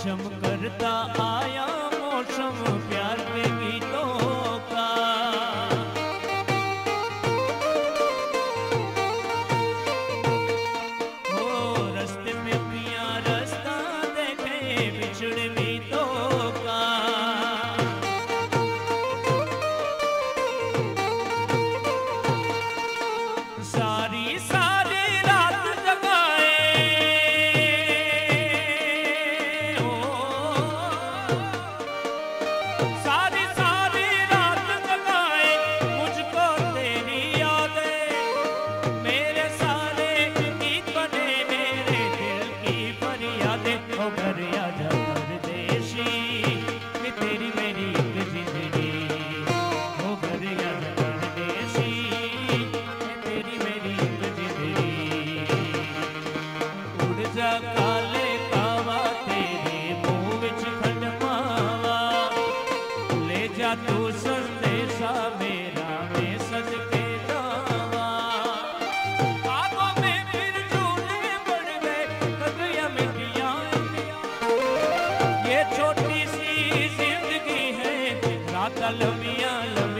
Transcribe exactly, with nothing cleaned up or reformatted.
छम करता आया मौसम प्यार के गीतों का। हो रास्ते में पिया रास्ता देखे बिछड़े मीतों का। सारी सारी रात जगाए हो, सारी सारी रात जगाए मुझको तेरी यादें। मेरे सारे गीत बने मेरे दिल की फरियादें। ओ घर आजा परदेसी कि तेरी मेरी एक जिंदगी। ओ घर आजा परदेसी कि तेरी मेरी एक जिंदगी। उड़ जा काले कावा तेरे मुंह विच खंडमावा। ले जा तू संदेशा मेरा मैं सज के जावा। आगों में फिर झूले बढ़ गए कदरियां मिटियां। ये छोटी सी जिंदगी है रात लंबियां लंबियां।